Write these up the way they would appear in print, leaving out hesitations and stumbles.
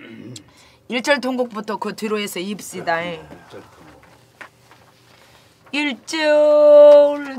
일절 통곡부터 그 뒤로 해서 입시다. 일절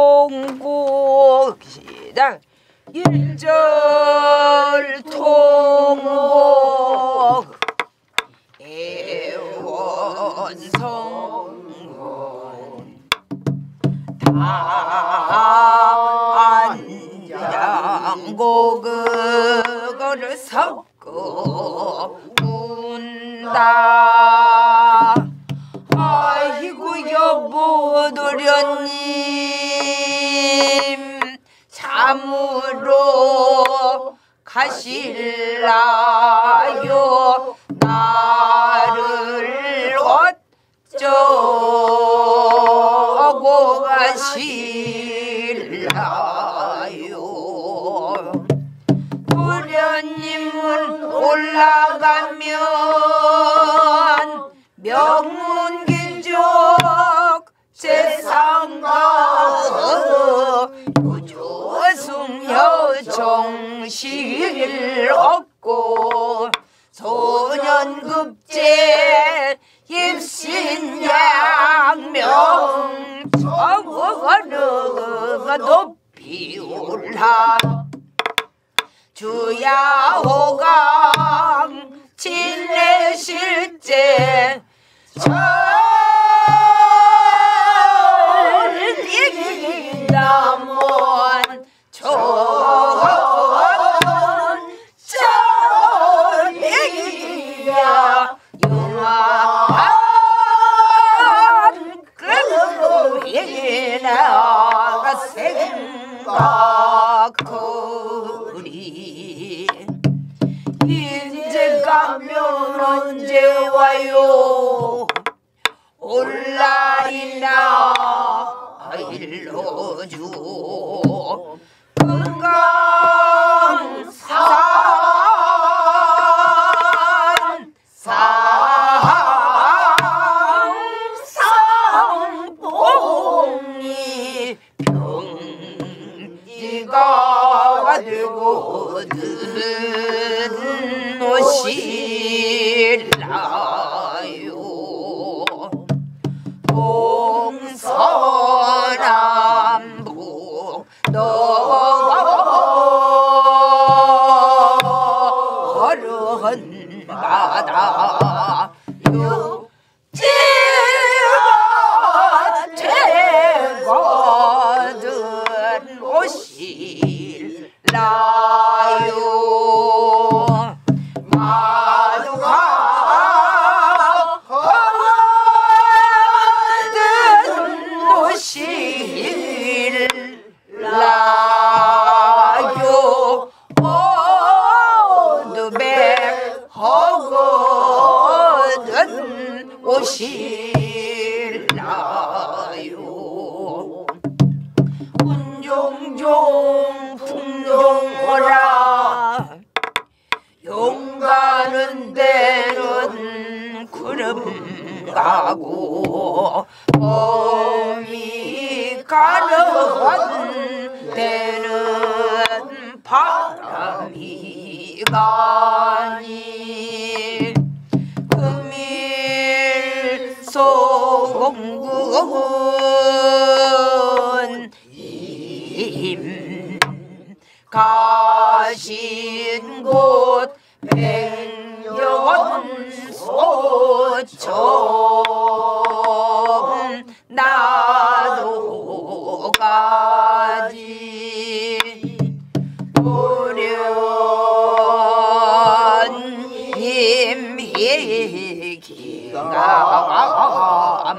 통곡 시작. 일절 통곡 애원성 단장고 그거를 섞어 운다. 아이고 여보도련님 참으로 가실라요. 나를 어쩌고 가실라요. 도련님은 올라가면 명문기족 세상가 유조승려 정실 얻고 소년급제 입신양명 정어가 높이 올라 주야호강 진례실제 철이남원 철이야 영화한 그이나가 생각거리. 이제 가면 언제 와요. 올라이나 일러줘. 금강산 상봉이 병지가 되거든 오실라요. 동서남북 너른 바다 육지가 되거든 오실라요. 마누가 거든 오실라요. 오두백 허거든 오실라요. 운종종 풍종오라 용가는 데는 구름 가고 봄이 가는 데는 바람이 가니 금일 소공군 임 가신 곳 백년소청 나도 가지. 도련님 기가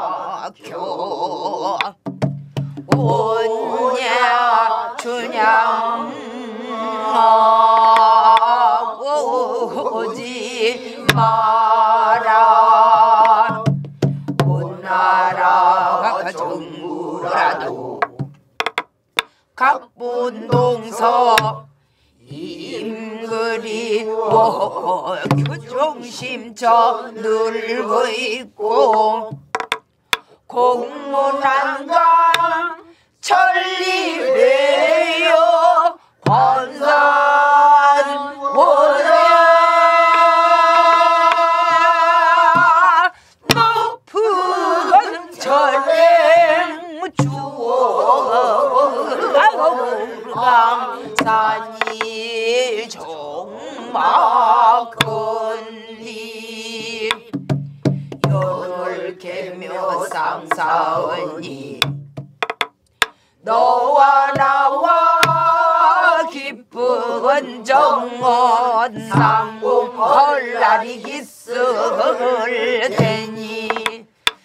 막혀 오냐 주냐 오지 마라. 온 나라가 정부라도 각본동서 임그리워 교정심처 늘고 있고 공문한강 천리래요 권산 원야 주강산이 정막건리 연을 개며 쌍사언니 너와 나와 기쁜 정원 상공 헐날이 기스을 테니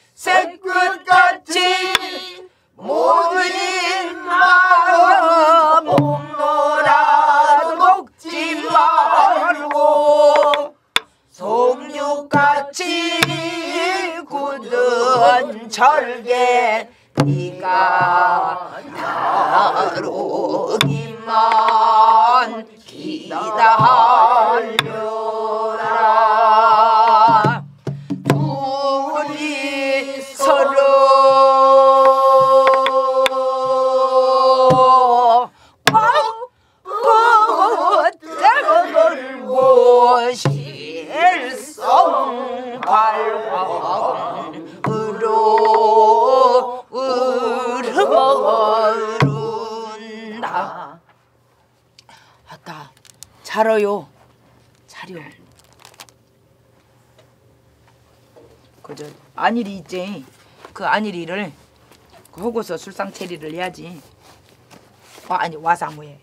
새끝같이 모든 마음 먹노라도 먹지 말고 송육같이 굳은 철개 네가 다루기만 기다려라. 둘이 서로 뻗걸고 실성발광으로 흐른다. 아따 자러요 자려. 그저 안일이 있지. 그 안일이를 거기서 술상체리를 해야지. 아니 와사무에.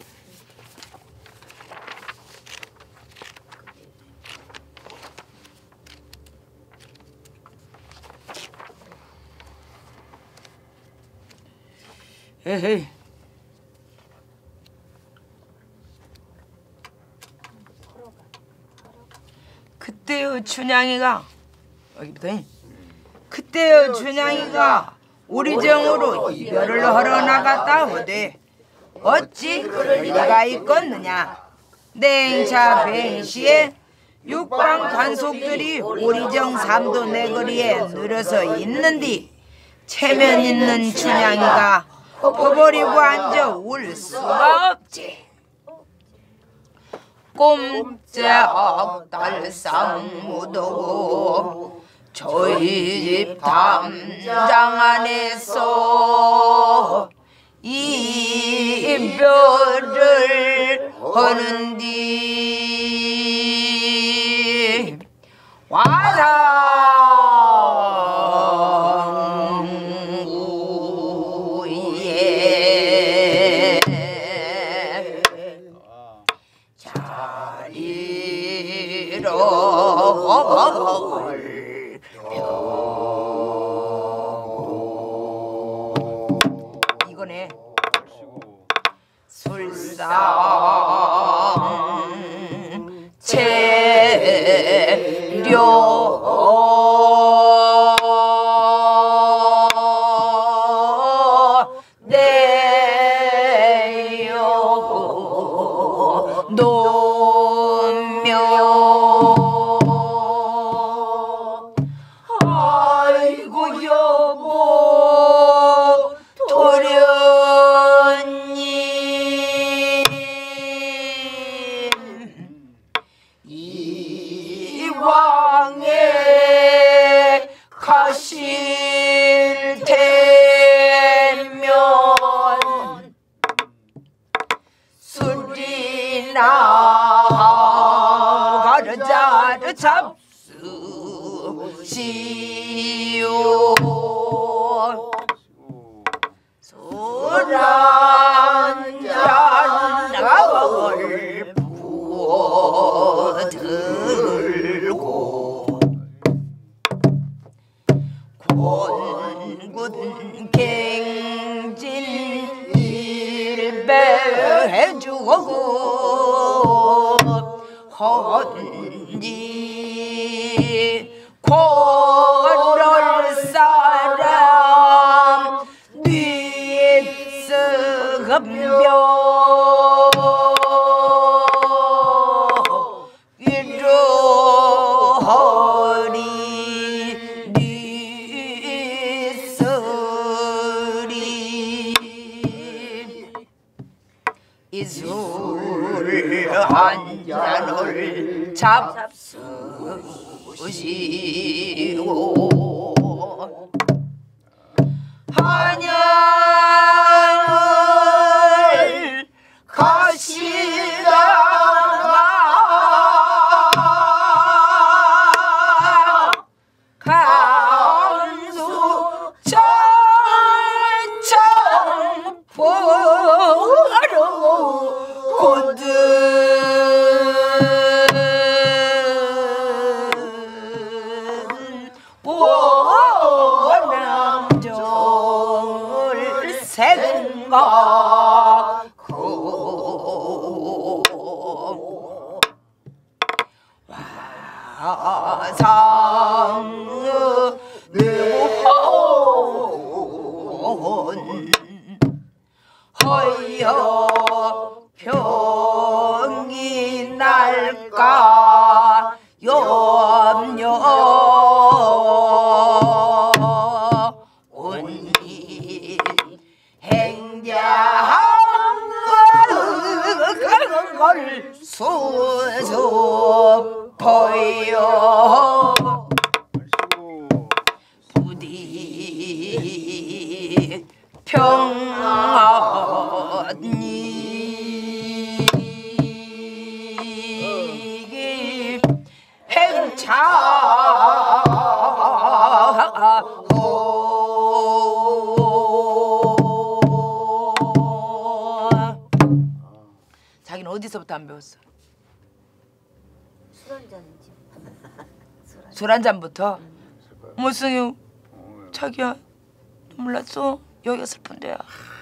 에헤이. 그때의 춘향이가 여기부터 그때의 춘향이가 오리정으로 이별을 하러 나갔다 하되 어찌 그럴 리가 있겠느냐. 냉차 뱅시에 육방 관속들이 오리정 삼도 내거리에 늘어서 있는디 체면 있는 춘향이가 퍼버리고 앉아 울 수가 없지. 꼼짝 달상 묻고 저희 집 담장 안에서 이별을 하는디 와상우에 자리로 이거네. 술상 체려 노며 아이고 여보 도련님 이왕에 가실 테면 술이나 가르자르 잡수시오. 술 한잔 나걸 부어 들고 권군 갱진 일배해주고 헌지 고럴 사람 뒷스급며 이러리 뒷스리 이 술 한 잔을 잡수시오. 하냐 생각하고 화상의원 허여 병이 날까 염려 온리 행자걸 수습하여 부디 평안히 자기는 어디서부터 안 배웠어? 술 한 잔부터? 무슨 자기야 눈물 났어? 여기가 슬픈 데야.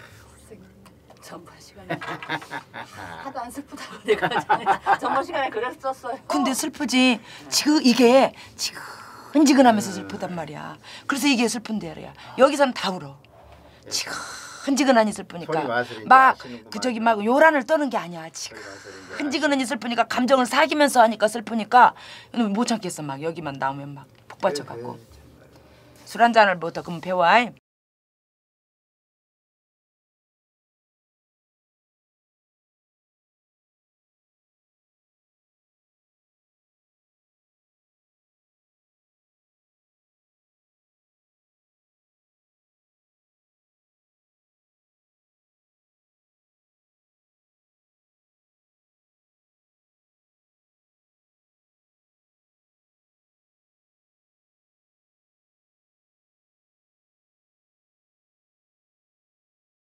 전번 시간에 하도 안 슬프다고 내가 전번 시간에 그랬었어요. 근데 슬프지. 지금 이게 지근지근하면서 슬프단 말이야. 그래서 이게 슬픈 데야. 여기서는 다 울어. 지근지근하니 슬프니까 막 그 저기 막 요란을 떠는 게 아니야. 지근지근하니 슬프니까 감정을 사귀면서 하니까 슬프니까 못 참겠어. 막 여기만 나오면 막 폭발쳐갖고 술 한 잔을 뭐 더 그럼 배워.